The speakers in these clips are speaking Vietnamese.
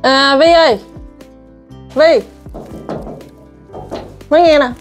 À Vi ơi, Vi, mới nghe nè.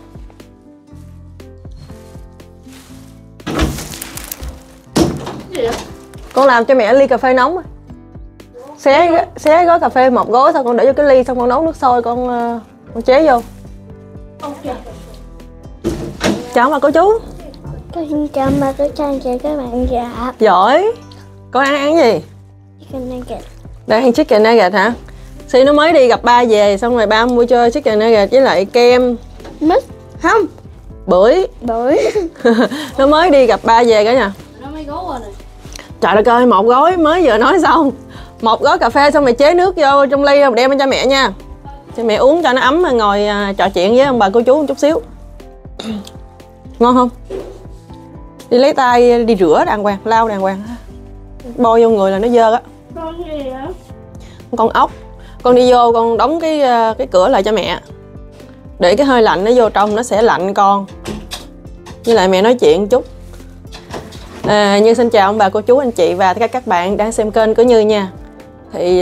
Gì vậy? Con làm cho mẹ ly cà phê nóng. Xé gói cà phê một gói, xong con để vô cái ly, xong con nấu nước sôi, con chế vô. Ok. Chào bà cô chú. Tôi xin chào bà, tôi chào chị các bạn. Dạ. Giỏi. Con ăn gì? Chicken nugget. Đang ăn chicken nugget hả? Si nó mới đi gặp ba về, xong rồi ba mua cho chicken nugget với lại kem. Mít. Không, bưởi. Nó mới đi gặp ba về cả nhà. Nó mấy gói rồi này. Trời đất ơi, một gói mới vừa nói xong. Một gói cà phê xong rồi chế nước vô trong ly rồi đem lên cho mẹ nha. Cho mẹ uống cho nó ấm, mà ngồi trò chuyện với ông bà cô chú một chút xíu. Ngon không? Đi lấy tay đi rửa đàng hoàng, lau đàng hoàng. Bôi vô người là nó dơ á. Con gì vậy? Con ốc. Con đi vô con đóng cái cửa lại cho mẹ. Để cái hơi lạnh nó vô trong, nó sẽ lạnh con. Với lại mẹ nói chuyện một chút. Như xin chào ông bà cô chú anh chị và tất cả các bạn đang xem kênh của Như nha. Thì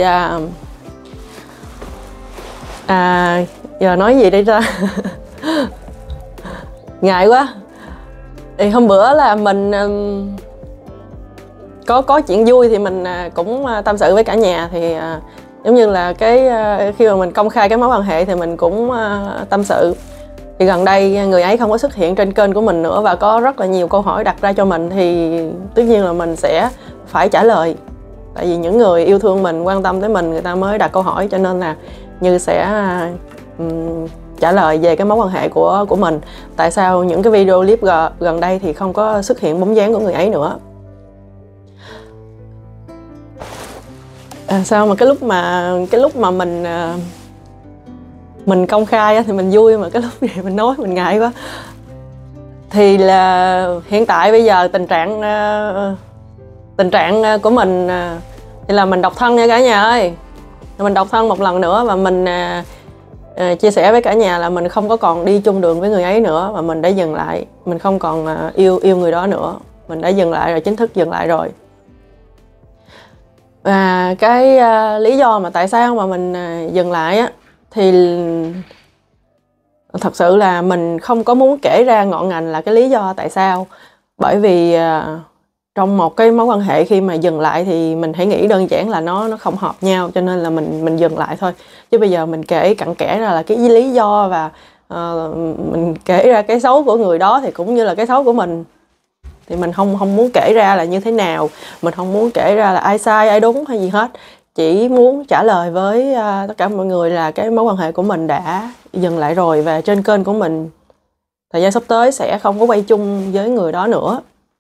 giờ nói gì đây ra. Ngại quá. Thì hôm bữa là mình có chuyện vui thì mình cũng tâm sự với cả nhà. Thì giống như là khi mà mình công khai cái mối quan hệ thì mình cũng tâm sự. Thì gần đây người ấy không có xuất hiện trên kênh của mình nữa và có rất là nhiều câu hỏi đặt ra cho mình, thì tất nhiên là mình sẽ phải trả lời. Tại vì những người yêu thương mình, quan tâm tới mình, người ta mới đặt câu hỏi, cho nên là Như sẽ trả lời về cái mối quan hệ của mình. Tại sao những cái video clip gần đây thì không có xuất hiện bóng dáng của người ấy nữa. Sao mà cái lúc mà mình công khai thì mình vui, mà cái lúc này mình nói mình ngại quá. Thì là hiện tại bây giờ tình trạng của mình thì là mình độc thân nha cả nhà ơi. Mình độc thân một lần nữa và mình chia sẻ với cả nhà là mình không có còn đi chung đường với người ấy nữa, và mình đã dừng lại. Mình không còn yêu người đó nữa. Mình đã dừng lại rồi, chính thức dừng lại rồi. Và cái lý do mà tại sao mà mình dừng lại á, thì thật sự là mình không có muốn kể ra ngọn ngành là cái lý do tại sao. Bởi vì trong một cái mối quan hệ khi mà dừng lại thì mình hãy nghĩ đơn giản là nó không hợp nhau, cho nên là mình dừng lại thôi. Chứ bây giờ mình kể cặn kẽ ra là cái lý do và mình kể ra cái xấu của người đó thì cũng như là cái xấu của mình, thì mình không muốn kể ra là như thế nào, mình không muốn kể ra là ai sai ai đúng hay gì hết. Chỉ muốn trả lời với tất cả mọi người là cái mối quan hệ của mình đã dừng lại rồi, và trên kênh của mình thời gian sắp tới sẽ không có quay chung với người đó nữa.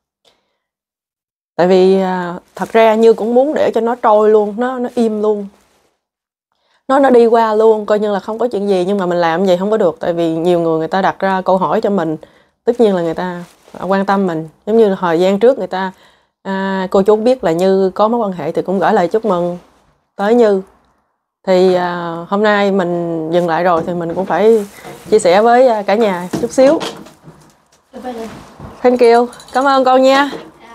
Tại vì thật ra Như cũng muốn để cho nó trôi luôn, nó im luôn, nó đi qua luôn, coi như là không có chuyện gì. Nhưng mà mình làm vậy không có được, tại vì nhiều người ta đặt ra câu hỏi cho mình. Tất nhiên là người ta quan tâm mình. Giống như là thời gian trước người ta cô chú biết là Như có mối quan hệ thì cũng gửi lời chúc mừng tới Như. Thì hôm nay mình dừng lại rồi thì mình cũng phải chia sẻ với cả nhà chút xíu. Thank you, cảm ơn con nha.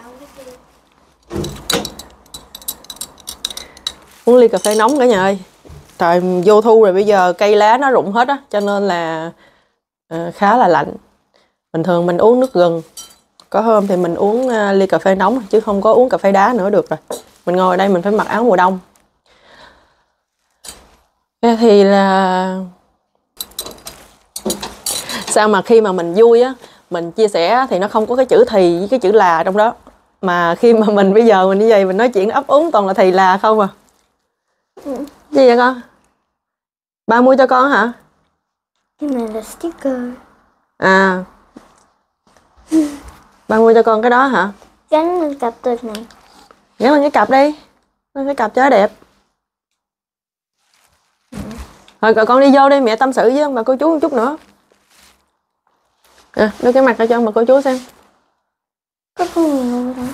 Uống ly cà phê nóng cả nhà ơi. Trời, vô thu rồi, bây giờ cây lá nó rụng hết á, cho nên là khá là lạnh. Bình thường mình uống nước gừng, có hôm thì mình uống ly cà phê nóng, chứ không có uống cà phê đá nữa được rồi. Mình ngồi ở đây mình phải mặc áo mùa đông. Thì là sao mà khi mà mình vui á, mình chia sẻ thì nó không có cái chữ thì với cái chữ là trong đó. Mà khi mà mình bây giờ mình như vậy, mình nói chuyện ấp úng toàn là thì là không à. Gì vậy con? Ba mua cho con hả? Cái này là sticker. À, ba mua cho con cái đó hả? Gắn lên cặp từ này. Gắn lên cái cặp đi, lên cái cặp cho nó đẹp. Rồi con đi vô đi, mẹ tâm sự với ông bà cô chú một chút nữa. Đưa cái mặt ra cho ông bà cô chú xem. Có con mèo rồi.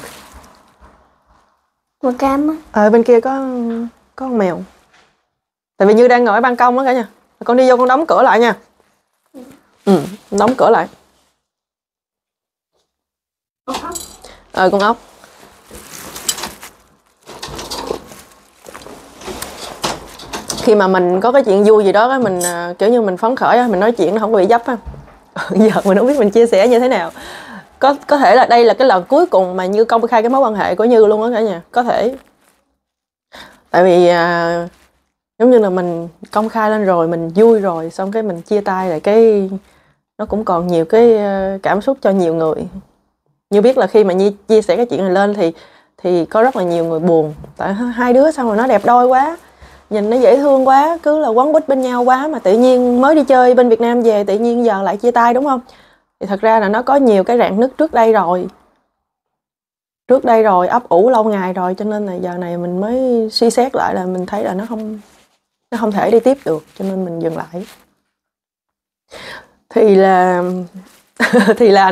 Màu cam á. Bên kia có con mèo. Tại vì Như đang ngồi ở ban công á cả nhà. Con đi vô con đóng cửa lại nha. Đóng cửa lại. Con ốc. Con ốc. khi mà mình có cái chuyện vui gì đó mình kiểu như mình phấn khởi, mình nói chuyện nó không có bị dấp ha. Giờ mình không biết mình chia sẻ như thế nào. Có thể là đây là cái lần cuối cùng mà Như công khai cái mối quan hệ của Như luôn á cả nhà, có thể. Tại vì giống như là mình công khai lên rồi, mình vui rồi, xong cái mình chia tay lại, cái nó cũng còn nhiều cái cảm xúc cho nhiều người. Như biết là khi mà Nhi chia sẻ cái chuyện này lên thì có rất là nhiều người buồn. Tại hai đứa sao mà nó đẹp đôi quá, nhìn nó dễ thương quá, cứ là quấn quýt bên nhau quá, mà tự nhiên mới đi chơi bên Việt Nam về tự nhiên giờ lại chia tay, đúng không? Thì thật ra là nó có nhiều cái rạn nứt trước đây rồi, ấp ủ lâu ngày rồi, cho nên là giờ này mình mới suy xét lại là mình thấy là nó không thể đi tiếp được, cho nên mình dừng lại. Thì là thì là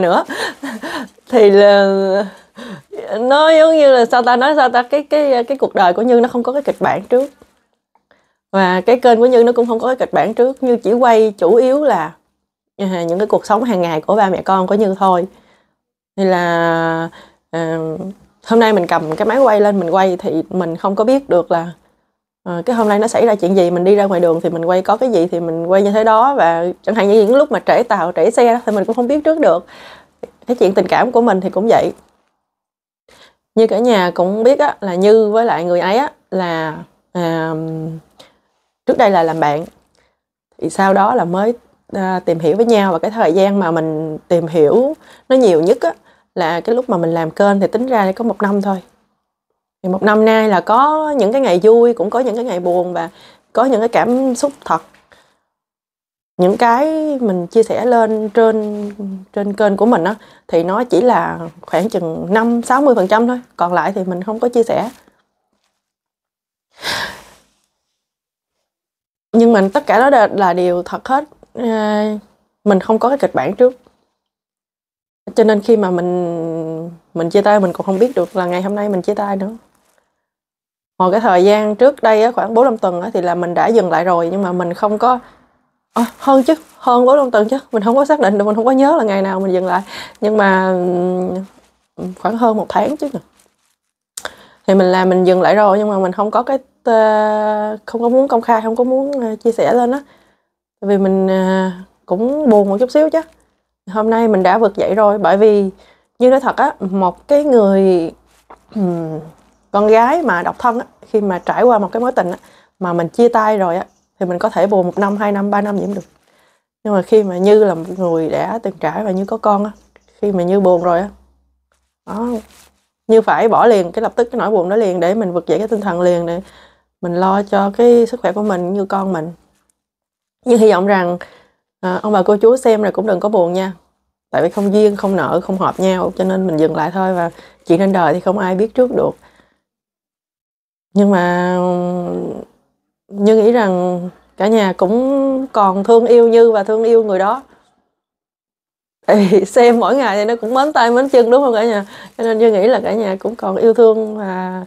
nó giống như là cái cuộc đời của Như nó không có cái kịch bản trước, và cái kênh của Như nó cũng không có cái kịch bản trước. Như chỉ quay chủ yếu là những cái cuộc sống hàng ngày của ba mẹ con của Như thôi. Thì là hôm nay mình cầm cái máy quay lên mình quay thì mình không có biết được là cái hôm nay nó xảy ra chuyện gì. Mình đi ra ngoài đường thì mình quay có cái gì thì mình quay như thế đó. Và chẳng hạn như những lúc mà trễ tàu trễ xe thì mình cũng không biết trước được. Cái chuyện tình cảm của mình thì cũng vậy. Như cả nhà cũng biết á, là Như với lại người ấy á, là trước đây là làm bạn, thì sau đó là mới tìm hiểu với nhau. Và cái thời gian mà mình tìm hiểu nó nhiều nhất á, là cái lúc mà mình làm kênh thì tính ra có 1 năm thôi. Thì 1 năm nay là có những cái ngày vui, cũng có những cái ngày buồn, và có những cái cảm xúc thật. Những cái mình chia sẻ lên trên kênh của mình á, thì nó chỉ là khoảng chừng 5-60% thôi. Còn lại thì mình không có chia sẻ. Nhưng mà tất cả đó là điều thật hết. Mình không có cái kịch bản trước. Cho nên khi mà mình chia tay, mình cũng không biết được là ngày hôm nay mình chia tay nữa. Hồi cái thời gian trước đây á, khoảng 4-5 tuần á, thì là mình đã dừng lại rồi. Nhưng mà mình không có hơn 4-5 tuần chứ. Mình không có xác định được, mình không có nhớ là ngày nào mình dừng lại. Nhưng mà khoảng hơn 1 tháng chứ. Thì mình dừng lại rồi, nhưng mà mình không có không có muốn công khai, không có muốn chia sẻ lên á. Tại vì mình cũng buồn một chút xíu chứ. Hôm nay mình đã vực dậy rồi. Bởi vì như nói thật á, một cái người con gái mà độc thân á, khi mà trải qua một cái mối tình á, mà mình chia tay rồi á, thì mình có thể buồn 1 năm, 2 năm, 3 năm gì cũng được. Nhưng mà khi mà Như là một người đã từng trải và Như có con á, khi mà Như buồn rồi á, Như phải bỏ liền lập tức cái nỗi buồn đó liền, để mình vực dậy cái tinh thần liền, để mình lo cho cái sức khỏe của mình như con mình. Nhưng hy vọng rằng ông bà cô chú xem rồi cũng đừng có buồn nha. Tại vì không duyên, không nợ, không hợp nhau, cho nên mình dừng lại thôi. Và chuyện trên đời thì không ai biết trước được. Nhưng mà Như nghĩ rằng cả nhà cũng còn thương yêu Như và thương yêu người đó. Tại vì xem mỗi ngày thì nó cũng mến tay mến chân, đúng không cả nhà? Cho nên Như nghĩ là cả nhà cũng còn yêu thương và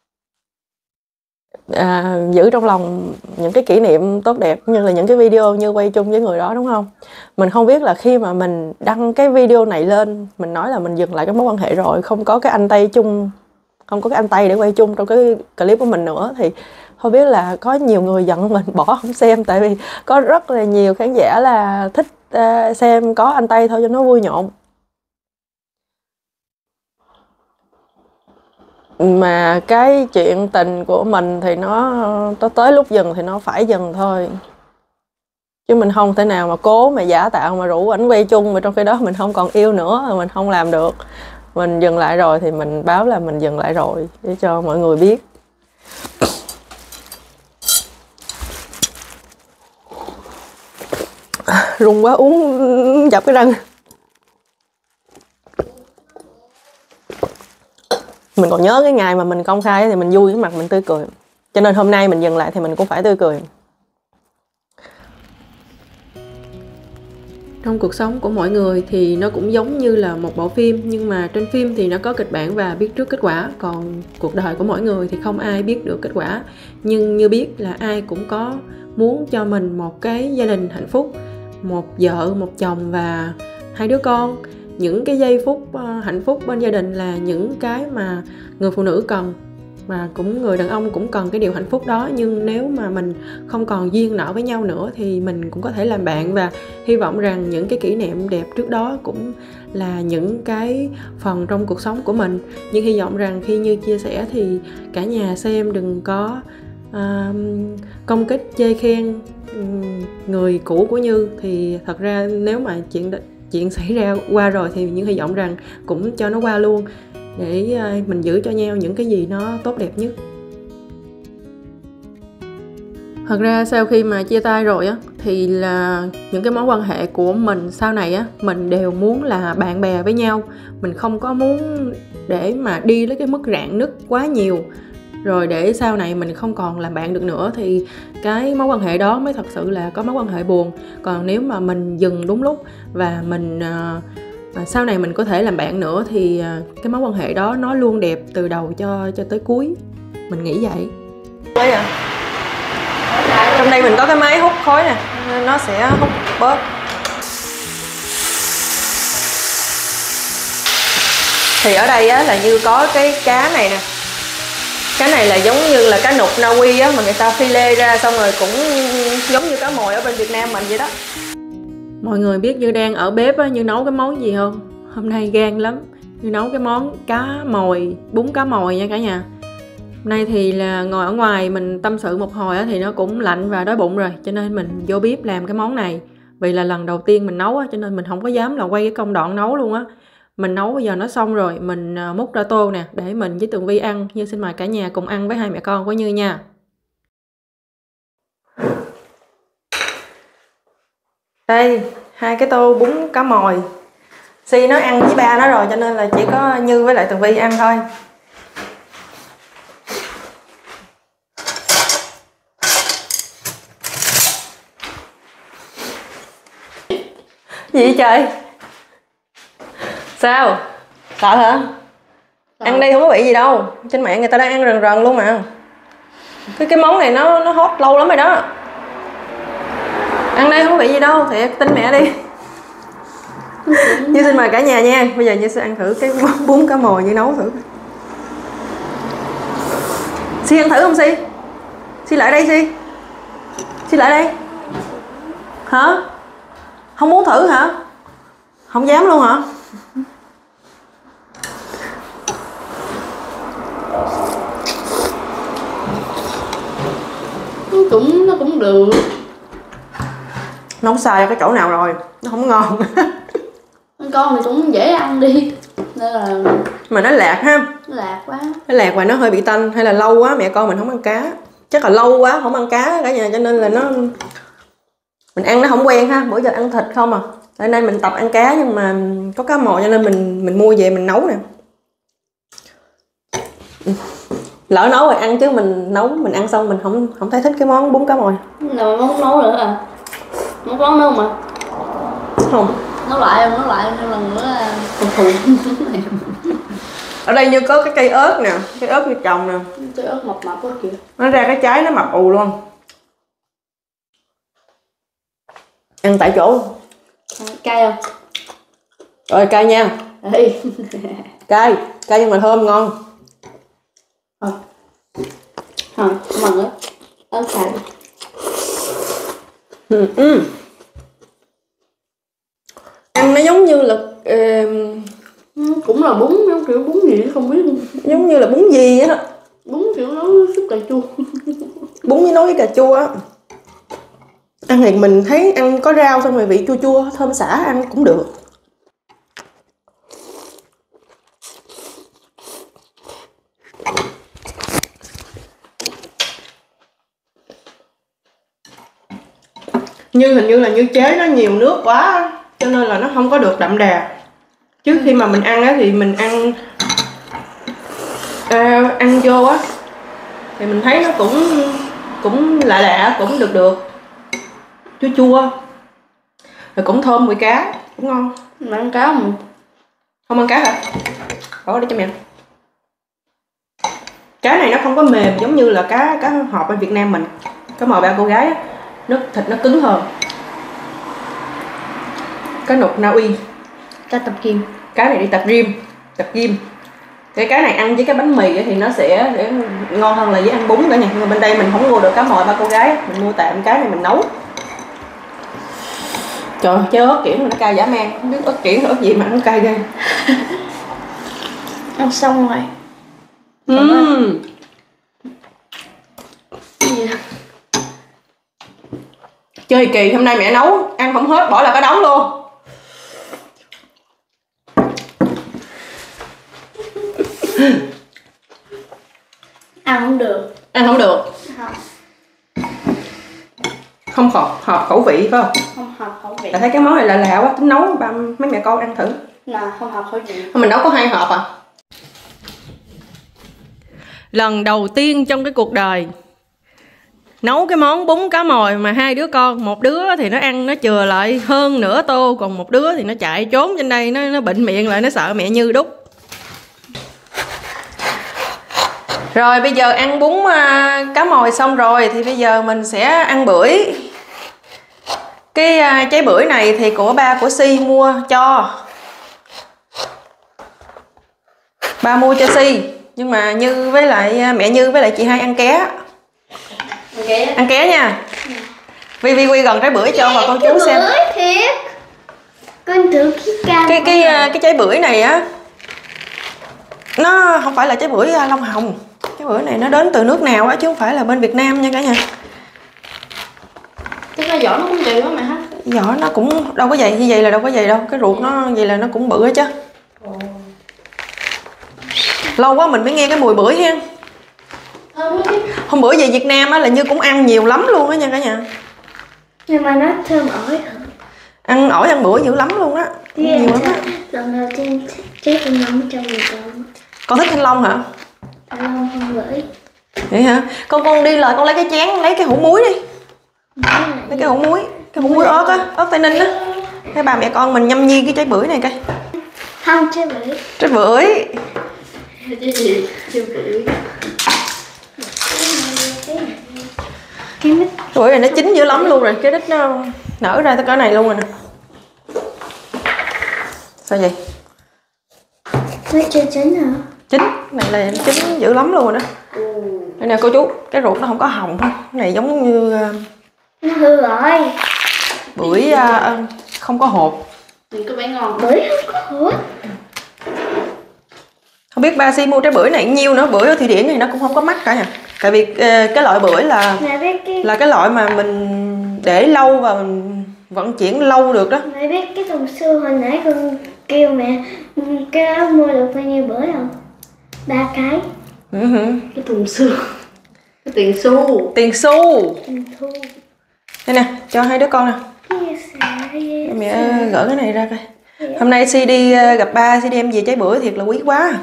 giữ trong lòng những cái kỷ niệm tốt đẹp, như là những cái video Như quay chung với người đó, đúng không? Mình không biết là khi mà mình đăng cái video này lên, mình nói là mình dừng lại cái mối quan hệ rồi, không có cái anh Tây chung, không có cái anh Tây để quay chung trong cái clip của mình nữa, thì không biết là có nhiều người giận mình bỏ không xem. Tại vì có rất là nhiều khán giả là thích xem có anh Tây thôi cho nó vui nhộn. Mà cái chuyện tình của mình thì nó tới lúc dừng thì nó phải dừng thôi. Chứ mình không thể nào mà cố mà giả tạo mà rủ ảnh quay chung, mà trong khi đó mình không còn yêu nữa, mình không làm được. Mình dừng lại rồi thì mình báo là mình dừng lại rồi, để cho mọi người biết. Run quá, uống dập cái răng. Mình còn nhớ cái ngày mà mình công khai thì mình vui, cái mặt mình tươi cười. Cho nên hôm nay mình dừng lại thì mình cũng phải tươi cười. Trong cuộc sống của mỗi người thì nó cũng giống như là một bộ phim, nhưng mà trên phim thì nó có kịch bản và biết trước kết quả. Còn cuộc đời của mỗi người thì không ai biết được kết quả. Nhưng Như biết là ai cũng có muốn cho mình một cái gia đình hạnh phúc, một vợ, một chồng và 2 đứa con. Những cái giây phút hạnh phúc bên gia đình là những cái mà người phụ nữ cần. mà cũng người đàn ông cũng cần cái điều hạnh phúc đó. Nhưng nếu mà mình không còn duyên nợ với nhau nữa thì mình cũng có thể làm bạn, và hy vọng rằng những cái kỷ niệm đẹp trước đó cũng là những cái phần trong cuộc sống của mình. Nhưng hy vọng rằng khi Như chia sẻ thì cả nhà xem đừng có công kích chê khen người cũ của Như. Thì thật ra nếu mà chuyện xảy ra qua rồi thì Như hy vọng rằng cũng cho nó qua luôn, để mình giữ cho nhau những cái gì nó tốt đẹp nhất. Thật ra sau khi mà chia tay rồi á thì là những cái mối quan hệ của mình sau này á, mình đều muốn là bạn bè với nhau. Mình không có muốn để mà đi lấy cái mức rạn nứt quá nhiều rồi để sau này mình không còn làm bạn được nữa, thì cái mối quan hệ đó mới thật sự là có mối quan hệ buồn. Còn nếu mà mình dừng đúng lúc và mình sau này mình có thể làm bạn nữa thì cái mối quan hệ đó nó luôn đẹp từ đầu cho tới cuối. Mình nghĩ vậy. Trong đây mình có cái máy hút khói nè, nó sẽ hút bớt. Thì ở đây á, là Như có cái cá này nè. Cá này là giống như là cá nục Na Uy á, mà người ta phi lê ra xong rồi cũng giống như cá mồi ở bên Việt Nam mình vậy đó. Mọi người biết Như đang ở bếp á, Như nấu cái món gì không? Hôm nay gan lắm, Như nấu cái món cá mồi, bún cá mồi nha cả nhà. Hôm nay thì là ngồi ở ngoài mình tâm sự một hồi á, thì nó cũng lạnh và đói bụng rồi, cho nên mình vô bếp làm cái món này. Vì là lần đầu tiên mình nấu á, cho nên mình không có dám là quay cái công đoạn nấu luôn á. Mình nấu bây giờ nó xong rồi, mình múc ra tô nè để mình với Tường Vi ăn. Như xin mời cả nhà cùng ăn với hai mẹ con của Như nha. Đây, hai cái tô bún cá mồi. Si nó ăn với ba nó rồi cho nên là chỉ có Như với lại Tường Vi ăn thôi. Gì vậy trời? Sao? Sợ hả? Ăn đây không có bị gì đâu. Trên mạng người ta đang ăn rần rần luôn mà. Cái món này nó hot lâu lắm rồi đó. Ăn đây không có bị gì đâu, thiệt, tin mẹ đi. Như xin mời cả nhà nha. Bây giờ Như sẽ ăn thử cái món bún cá mồi Như nấu thử. Si ăn thử không Si? Si lại đây Si. Si lại đây. Hả? Không muốn thử hả? Không dám luôn hả? Nó cũng được. Nó không sai cái chỗ nào rồi, nó không ngon. Con thì cũng dễ ăn đi nên là mà nó lạc ha. nó lạc quá. Nó lạc và nó hơi bị tanh, hay là lâu quá mẹ con mình không ăn cá. Chắc là lâu quá không ăn cá cả nhà, cho nên là mình ăn nó không quen ha. Bữa giờ ăn thịt không à. Tại nay mình tập ăn cá nhưng mà có cá mồi cho nên mình mua về mình nấu nè. Lỡ nấu rồi ăn chứ mình nấu mình ăn xong mình không thấy thích cái món bún cá mồi. Là món nấu nữa à? Món nấu mà. Không. Nấu lại lần nữa là thù. Ở đây Như có cái cây ớt nè, cây ớt Như trồng nè. Cây ớt mập quá kìa. Nó ra cái trái nó mập ù luôn. Ăn tại chỗ. Cay không? Rồi cay nha. Ê. Cay nhưng mà thơm ngon. Mừng á. Ớt cay. Ăn nó giống như là cũng là bún, kiểu bún gì không biết luôn. Giống như là bún gì á. Bún kiểu nấu súp cà chua. Bún với nấu với cà chua á. Ăn thì mình thấy ăn có rau xong rồi vị chua chua thơm xả ăn cũng được. Nhưng hình như là Như chế nó nhiều nước quá cho nên là nó không có được đậm đà. Trước khi mà mình ăn á thì mình ăn vô á thì mình thấy nó cũng lạ cũng được chua chua rồi cũng thơm mùi cá cũng ngon. Mà ăn cá không? Không ăn cá hả? Bỏ đi cho mẹ. Cá này nó không có mềm giống như là cá hộp bên Việt Nam mình. Cá mồi ba cô gái á, thịt nó cứng hơn. Cá nục Na Uy. Cá tập kim. Cá này đi tập gym. Cái này ăn với cái bánh mì thì nó sẽ để ngon hơn là với ăn bún cả nhà. Nhưng mà bên đây mình không mua được cá mòi ba cô gái, mình mua tạm cái này mình nấu. Trời ơi, chơi ớt kiển mà nó cay dã man, không biết ớt kiển ớt gì mà nó cay ghê. Ăn xong rồi. Chơi kỳ, hôm nay mẹ nấu ăn không hết bỏ là cả đống luôn. Ăn không được. Ăn không được. Không hợp khẩu vị phải không? Không hợp khẩu vị. Tại thấy cái món này lạ quá, tính nấu ba mấy mẹ con ăn thử. Là không hợp khẩu vị. Mình nấu có 2 hộp à. Lần đầu tiên trong cái cuộc đời nấu cái món bún cá mòi mà 2 đứa con, một đứa thì nó ăn nó chừa lại hơn nửa tô, còn một đứa thì nó chạy trốn trên đây, nó bệnh miệng lại, nó sợ mẹ Như đút. Rồi bây giờ ăn bún cá mòi xong rồi thì bây giờ mình sẽ ăn bưởi. Cái trái bưởi này thì của ba của Si mua cho. Ba mua cho Si, nhưng mà Như với lại mẹ Như với lại chị Hai ăn ké. Ăn ké nha. Vi quy gần trái bưởi cho và con chú xem. Bưởi thiệt. Con thử cái trái bưởi này á, nó không phải là trái bưởi Long Hồng. Cái bưởi này nó đến từ nước nào á chứ không phải là bên Việt Nam nha cả nhà. Cái vỏ nó cũng dày quá mẹ ha. Vỏ nó cũng đâu có dày, như vậy là đâu có dày đâu. Cái ruột nó vậy là nó cũng bự hết chứ. Lâu quá mình mới nghe cái mùi bưởi ha. Hôm bữa về Việt Nam á là Như cũng ăn nhiều lắm luôn á nha cả nhà. Nhưng mà nó thơm ổi hơn. Ăn ổi ăn bưởi dữ lắm luôn á. Nhiều lắm á. Lần đầu tiên trái thanh long trong người Con thích thanh long hả? thanh long không bưởi. Vậy hả? Con đi lại con lấy cái chén, lấy cái hũ muối đi. Lấy cái hũ muối, ớt á, ớt Tây Ninh á. Hai bà mẹ con mình nhâm nhi cái trái bưởi này coi. Không, trái bưởi. Trái bưởi. Cái gì? Trái bưởi. Cái mít. Bưởi này nó chín dữ lắm luôn rồi, cái đít nó nở ra tới cỡ này luôn rồi nè. Sao vậy? Nó chưa chín hả? Chín, này là chín dữ lắm luôn rồi đó. Đây nè cô chú, cái ruột nó không có hồng thôi. Cái này giống như Nó hư rồi. bưởi không có hột. Đừng có vẻ ngon. Bưởi không có hột. Không biết ba Si mua trái bưởi này nhiêu nữa, bưởi ở Thụy Điển này nó cũng không có mắc cả nha. Tại vì cái loại bưởi là cái loại mà mình để lâu và mình vận chuyển lâu được đó. Mẹ biết cái thùng xương hồi nãy con kêu mẹ cái đó mua được bao nhiêu bưởi không? 3 cái. Cái thùng xương. Cái tiền xu. Tiền xu. Tiền xu. Đây nè, cho 2 đứa con nè. Mẹ gỡ cái này ra coi. Hôm nay Si đi gặp ba, Si đem về trái bưởi thiệt là quý quá.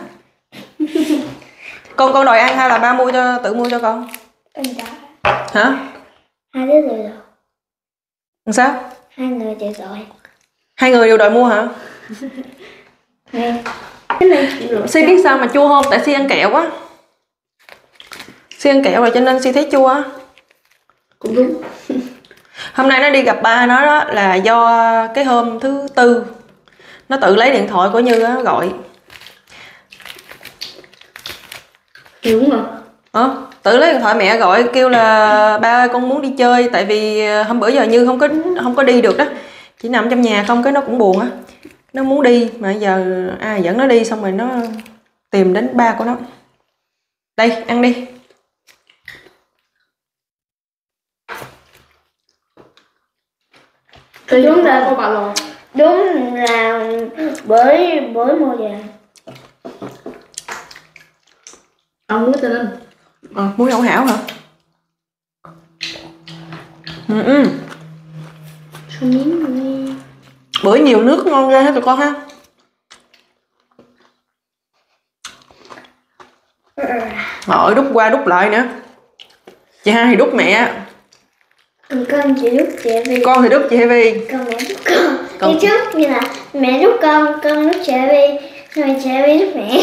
Con đòi ăn hay là ba tự mua cho con? Em đã. Hả? 2 đứa đều rồi. Làm sao? 2 người đều rồi. 2 người đều đòi mua hả? Nè. Cái này Si biết sao mà chua không? Tại Si ăn kẹo quá. Si ăn kẹo rồi cho nên Si thấy chua á. Cũng đúng. Hôm nay nó đi gặp ba nó đó là do cái hôm thứ Tư nó tự lấy điện thoại của Như á gọi. Đúng rồi. Tự lấy điện thoại mẹ gọi kêu là ba ơi con muốn đi chơi, tại vì hôm bữa giờ Như không có đi được đó, chỉ nằm trong nhà không, cái nó cũng buồn á, nó muốn đi mà giờ ai dẫn nó đi, xong rồi nó tìm đến ba của nó. Đây ăn đi. đúng là bưởi mùa vàng. Ông muối Tây Ninh. Muối hảo hảo hả? Cho miếng đi. Bưởi nhiều nước ngon ghê hết tụi con ha. Rồi đút qua đút lại nữa. Chị hai thì đút mẹ. Con chỉ đút chị Vi. Con thì đút chị Vi. Con mẹ đút con. Đi trước như là mẹ đút con đút chị Vi, rồi chị Vi đút mẹ.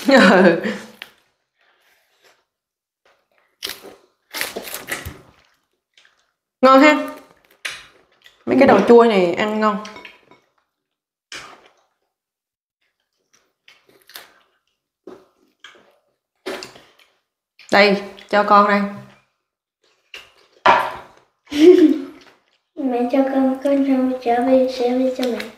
Ngon ha. Mấy cái đồ chua này ăn ngon. Đây, cho con đây. Mẹ cho con trở về sẽ về cho mẹ.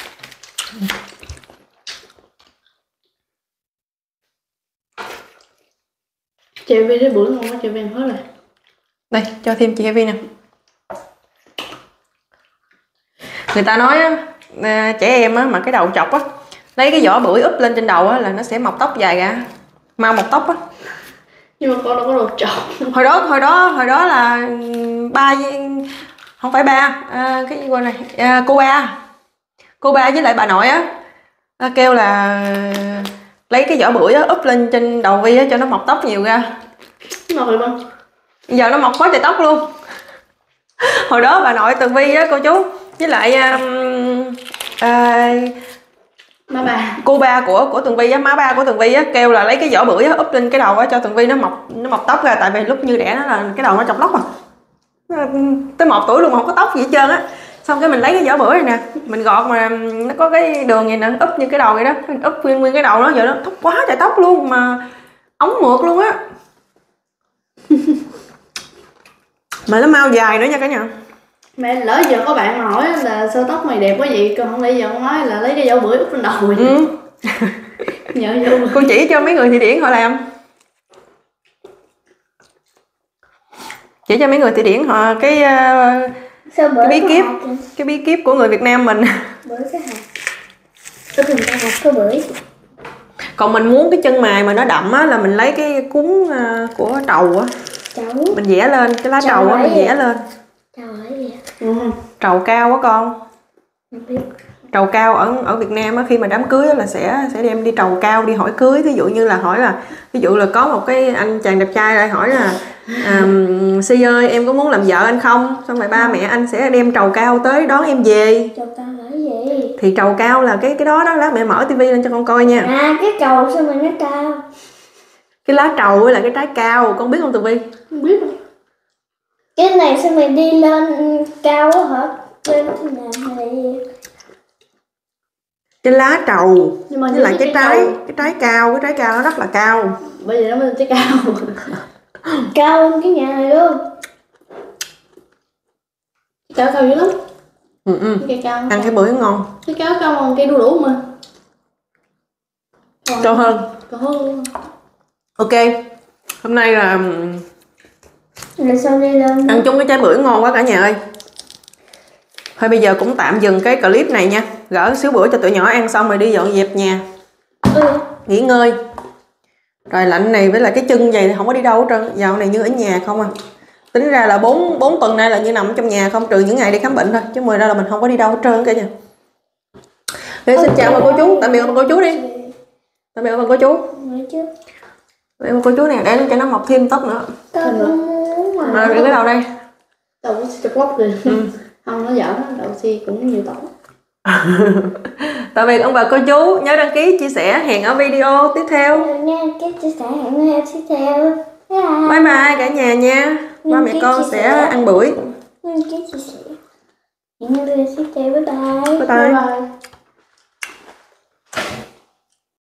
Chị Vi cái bữa ngon quá, chị Vi ăn hết rồi. Đây, cho thêm chị Vi nè. Người ta nói á, trẻ em á, mà cái đầu chọc á, lấy cái vỏ bưởi úp lên trên đầu á, là nó sẽ mọc tóc dài ra, mau mọc tóc á. Nhưng mà con đâu có đồ chọc. Hồi đó là ba không phải ba, cái gì quên này, cô ba với lại bà nội á, kêu là lấy cái vỏ bưởi á úp lên trên đầu Vi á cho nó mọc tóc nhiều ra. Ngọt rồi không? Giờ nó mọc quá trời tóc luôn. Hồi đó bà nội Tường Vi á cô chú, với lại Má bà. cô ba của Tường Vi á, má ba của Tường Vi á, kêu là lấy cái vỏ bưởi á úp lên cái đầu á cho Tường Vi nó mọc tóc ra, tại vì lúc như đẻ nó là cái đầu nó chọc lóc à. Tới 1 tuổi luôn mà không có tóc gì hết trơn á. Xong cái mình lấy cái vỏ bưởi này nè, mình gọt mà nó có cái đường này nè, úp như cái đầu vậy đó, mình úp nguyên cái đầu nó, giờ nó tóc quá trời tóc luôn mà ống mượt luôn á. Mà nó mau dài nữa nha cả nhà. Mẹ lỡ giờ có bạn mà hỏi là sao tóc mày đẹp quá vậy, con không lẽ giờ con nói là lấy cái vỏ bưởi úp lên đầu vậy. Nhớ vô. Cô chỉ cho mấy người Thụy Điển họ làm. Chỉ cho mấy người Thụy Điển họ cái bí kíp của người Việt Nam mình. Bưởi cái hạt. Có thường ta hạt có bưởi. Còn mình muốn cái chân mày mà nó đậm á là mình lấy cái cuốn của trầu á. Trầu. Mình vẽ lên cái lá trầu á, mình vẽ lên. Trầu ở gì Ừ. Trầu cao á con. Không biết. Trầu cao ở Việt Nam á, khi mà đám cưới á, là sẽ đem đi trầu cao đi hỏi cưới. Ví dụ như là hỏi là, ví dụ là có một cái anh chàng đẹp trai lại hỏi là Si ơi em có muốn làm vợ anh không, xong rồi ba mẹ anh sẽ đem trầu cao tới đón em về. Trầu cao là cái gì? Thì trầu cao là cái đó lát mẹ mở tivi lên cho con coi nha. Cái trầu sao mà nó cao? Cái lá trầu với là cái trái cao, con biết không Tường Vi? Không biết đâu. Cái này sao mày đi lên cao quá hả? Lên thế nào mày? Cái lá trầu Nhưng mà với lại cái trái cao nó rất là cao. Bây giờ nó lên trái cao. Cao hơn cái nhà này luôn. Cao cao dữ lắm. Cái cao. Ăn cái bưởi ngon. Cái cao cao bằng cây đu đủ mà. Cao hơn. Cao hơn luôn. Ok. Hôm nay là sao đi lên? ăn chung cái trái bưởi ngon quá cả nhà ơi. Thôi bây giờ cũng tạm dừng cái clip này nha. Gỡ xíu bữa cho tụi nhỏ ăn xong rồi đi dọn dẹp nhà. Nghỉ ngơi. Rồi lạnh này với lại cái chân vậy thì không có đi đâu hết trơn. Dạo này như ở nhà không à. Tính ra là 4 tuần nay là như nằm trong nhà không, trừ những ngày đi khám bệnh thôi. Chứ ngoài ra là mình không có đi đâu hết trơn cả nhà. Thế xin chào bà cô chú. Tạm biệt bà cô chú đi. Tạm biệt bà cô chú. Tạm biệt cô chú nè, để cho nó mọc thêm tóc nữa. Rồi cái đầu đây. Đầu nó chọc lóc rồi. Không, nó giỡn, đầu Si cũng nhiều tóc. Tạm biệt ông bà cô chú, nhớ đăng ký, chia sẻ, hẹn ở video tiếp theo. Nha, cái chia sẻ hẹn video tiếp theo. Bye bye cả nhà nha. Ba mẹ con sẽ ăn bưởi. Cái chia sẻ. Hẹn video tiếp theo, bye bye. Bye bye. Bye bye.